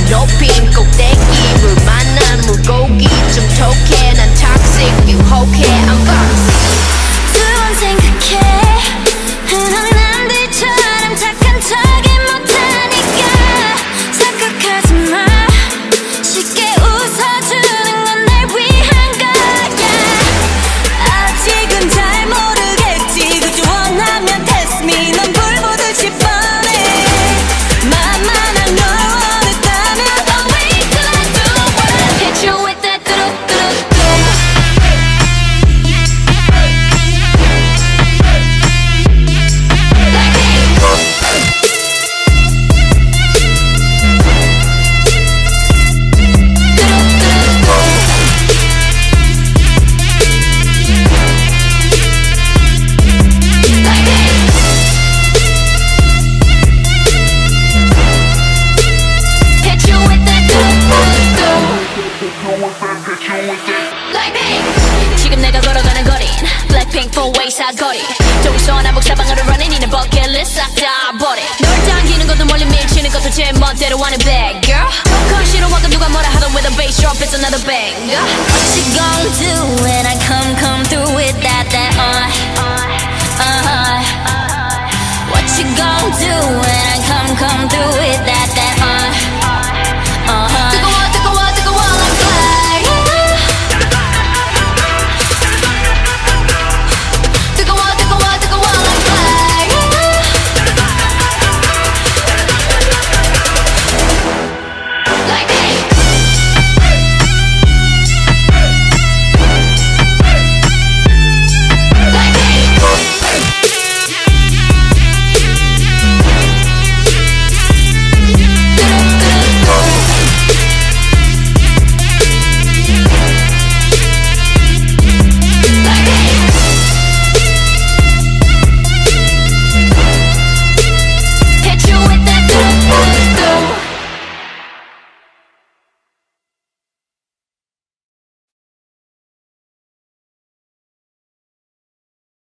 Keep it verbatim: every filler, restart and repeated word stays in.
높인 꼭대기 물 만난 물고기 좀 톡해 난 toxic 유혹해 I'm boss 두 번 생각해 너는 남들처럼 착한 척이 못하니까 착각하지 마 쉽게 웃어주는 건 날 위한 거야 아직은 잘 모르겠지 그저 원하면 test me 넌 불 보듯이 뻔해 만만한 널 원했다면 Oh wait till I do what hit you with that 뚜루뚜루뚜 지금 내가 걸어가는 거린 Blackpink four-way 사거리 동서 남북 사방으로 running 이는 버킷리스트 싹 다 버려 널 당기는 것도 멀리 밀치는 것도 제 멋대로 하는 bag